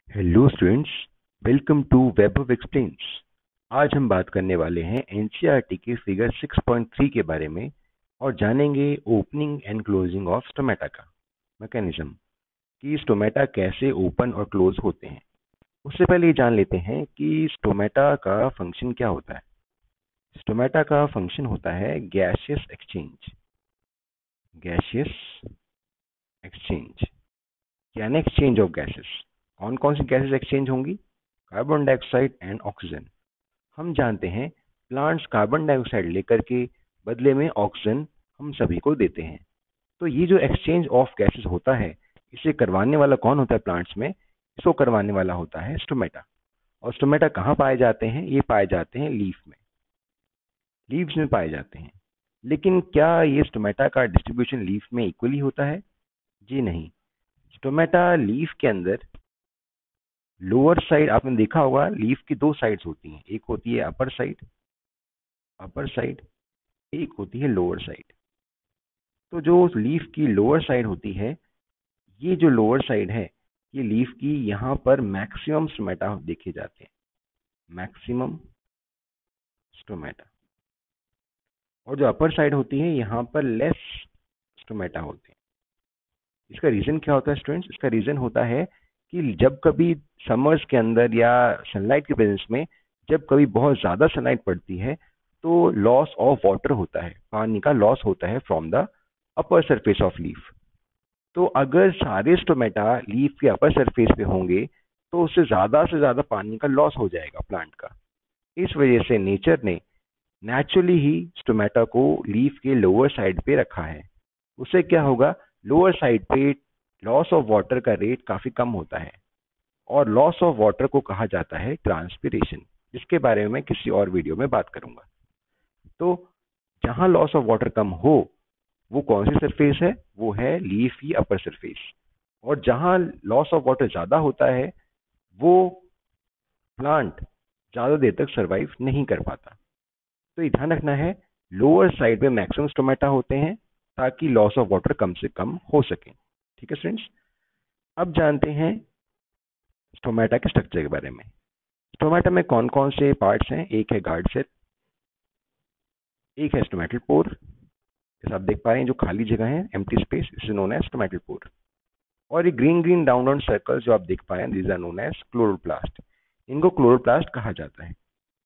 Hello students, welcome to web of explains. आज हम बात करने वाले हैं एनसीईआरटी के फिगर 6.3 के बारे में और जानेंगे opening and closing of stomata का मैकेनिज्म, कि स्टोमेटा कैसे ओपन और क्लोज होते हैं। उससे पहले ये जान लेते हैं कि स्टोमेटा का फंक्शन क्या होता है। स्टोमेटा का फंक्शन होता है गैसियस एक्सचेंज। गैसियस एक्सचेंज यानी एक्सचेंज ऑफ गैसेस। कौन कौन सी गैसेस एक्सचेंज होंगी? Carbon dioxide and oxygen. हम जानते हैं प्लांट्स कार्बन डाइऑक्साइड लेकर के बदले में ऑक्सीजन हम सभी को देते हैं। तो ये जो एक्सचेंज ऑफ गैसेस होता है, इसे करवाने वाला कौन होता है प्लांट्स में? इसको करवाने वाला होता है स्टोमेटा। और स्टोमेटा कहाँ पाए जाते हैं? ये पाए जाते हैं लीफ में, लीव्स में पाए जाते हैं। लेकिन क्या ये स्टोमेटा का डिस्ट्रीब्यूशन लीफ में इक्वली होता है? जी नहीं। स्टोमेटा लीफ के अंदर लोअर साइड, आपने देखा होगा लीफ की दो साइड्स होती हैं, एक होती है अपर साइड, एक होती है लोअर साइड। तो जो लीफ की लोअर साइड होती है, ये जो लोअर साइड है, ये लीफ की यहाँ पर मैक्सिमम स्टोमेटा देखे जाते हैं, मैक्सिमम स्टोमेटा। और जो अपर साइड होती है, यहाँ पर लेस स्टोमेटा होते हैं। इसका रीजन क्या होता है स्टूडेंट्स? इसका रीजन होता है कि जब कभी समर्स के अंदर या सनलाइट के प्रेजेंस में जब कभी बहुत ज़्यादा सनलाइट पड़ती है, तो लॉस ऑफ वाटर होता है, पानी का लॉस होता है from the upper surface of leaf. तो अगर सारे स्टोमेटा लीफ के अपर सरफेस पे होंगे, तो उससे ज़्यादा से ज़्यादा पानी का लॉस हो जाएगा प्लांट का। इस वजह से नेचर ने नेचुरली ही स्टोमेटा को लीफ के लोअर साइड पे रखा है। उससे क्या होगा? लोअर साइड पे लॉस ऑफ वाटर का रेट काफ़ी कम होता है, और लॉस ऑफ वाटर को कहा जाता है ट्रांसपिरेशन, जिसके बारे में मैं किसी और वीडियो में बात करूंगा। तो जहां लॉस ऑफ वाटर कम हो, वो कौन सी सरफेस है? वो है लीफ की अपर सरफेस। और जहां लॉस ऑफ वाटर ज़्यादा होता है, वो प्लांट ज़्यादा देर तक सर्वाइव नहीं कर पाता। तो ये ध्यान रखना है, लोअर साइड में मैक्सिमम स्टोमेटा होते हैं ताकि लॉस ऑफ वाटर कम से कम हो सके। ठीक है स्टूडेंट्स, अब जानते हैं स्टोमेटा के स्ट्रक्चर के बारे में। स्टोमेटा में कौन कौन से पार्ट्स हैं? एक है गार्ड सेल, एक है स्टोमेटल पोर, जैसे आप देख पा रहे हैं जो खाली जगह है, empty space, is known as stomatal pore. और ये green green round round circles जो आप देख पा रहे हैं, these are known as chloroplast. इनको क्लोरोप्लास्ट कहा जाता है।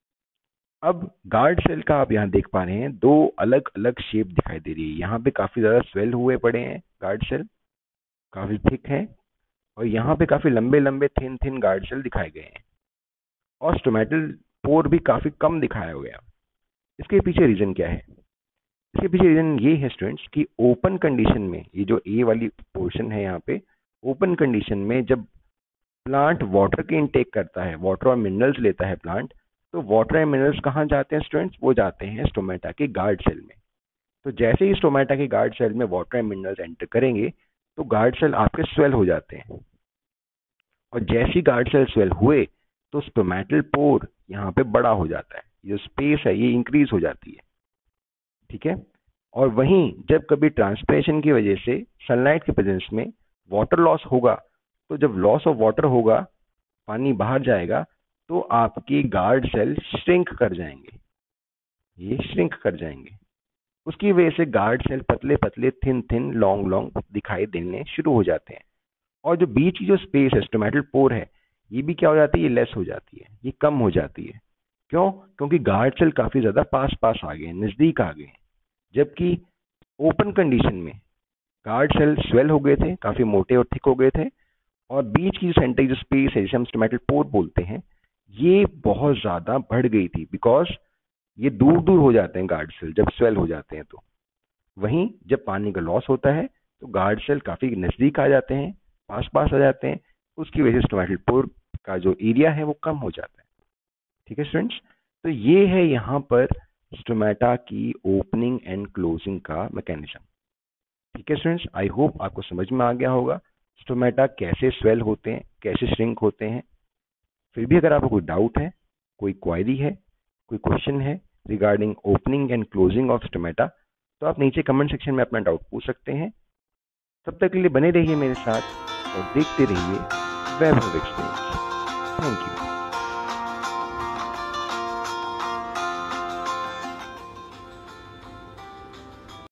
अब गार्ड सेल का आप यहाँ देख पा रहे हैं, दो अलग अलग शेप दिखाई दे रही है। यहाँ पे काफी ज्यादा स्वेल हुए पड़े हैं गार्ड सेल, काफी थिक है, और यहाँ पे काफी लंबे लंबे थिन थिन गार्ड सेल दिखाए गए हैं। और स्टोमेटल पोर भी काफी कम दिखाया गया। इसके पीछे रीजन क्या है? इसके पीछे रीजन ये है स्टूडेंट्स कि ओपन कंडीशन में, ये जो ए वाली पोर्शन है यहाँ पे, ओपन कंडीशन में जब प्लांट वाटर की इनटेक करता है, वाटर और मिनरल्स लेता है प्लांट, तो वाटर एंड मिनरल्स कहाँ जाते हैं स्टूडेंट्स? वो जाते हैं स्टोमेटा के गार्ड सेल में। तो जैसे ही स्टोमेटा के गार्ड सेल में वाटर एंड मिनरल्स एंटर करेंगे, तो गार्ड सेल आपके स्वेल हो जाते हैं। और जैसे ही गार्ड सेल स्वेल हुए, तो स्टोमेटल पोर यहाँ पे बड़ा हो जाता है, जो स्पेस है ये इंक्रीज हो जाती है। ठीक है। और वहीं जब कभी ट्रांसपिरेशन की वजह से सनलाइट के प्रेजेंस में वाटर लॉस होगा, तो जब लॉस ऑफ वाटर होगा, पानी बाहर जाएगा, तो आपके गार्ड सेल श्रिंक कर जाएंगे, ये श्रिंक कर जाएंगे। उसकी वजह से गार्ड सेल पतले पतले, थिन थिन, लॉन्ग लॉन्ग दिखाई देने शुरू हो जाते हैं। और जो बीच की जो स्पेस है, स्टोमेटल पोर है, ये भी क्या हो जाती है? ये लेस हो जाती है, ये कम हो जाती है। क्यों? क्योंकि गार्ड सेल काफी ज्यादा पास पास आ गए हैं, नजदीक आ गए हैं। जबकि ओपन कंडीशन में गार्ड सेल स्वेल हो गए थे, काफी मोटे और थिक हो गए थे, और बीच की सेंटर जो स्पेस है, जिसे हम स्टोमेटल पोर बोलते हैं, ये बहुत ज्यादा बढ़ गई थी, बिकॉज ये दूर दूर हो जाते हैं गार्ड सेल जब स्वेल हो जाते हैं। तो वहीं जब पानी का लॉस होता है, तो गार्ड सेल काफी नजदीक आ जाते हैं, पास पास आ जाते हैं। उसकी वजह से स्टोमेटल पोर का जो एरिया है वो कम हो जाता है। ठीक है स्टूडेंट्स, तो ये है यहाँ पर स्टोमेटा की ओपनिंग एंड क्लोजिंग का मैकेनिज्म। ठीक है स्टूडेंट्स, आई होप आपको समझ में आ गया होगा स्टोमेटा कैसे स्वेल होते हैं, कैसे श्रिंक होते हैं। फिर भी अगर आपको कोई डाउट है, कोई क्वायरी है, कोई क्वेश्चन है regarding opening and closing of stomata, तो आप नीचे कमेंट सेक्शन में अपना डाउट पूछ सकते हैं। तब तक के लिए बने रहिए मेरे साथ और देखते रहिए Webhub Explains. Thank you.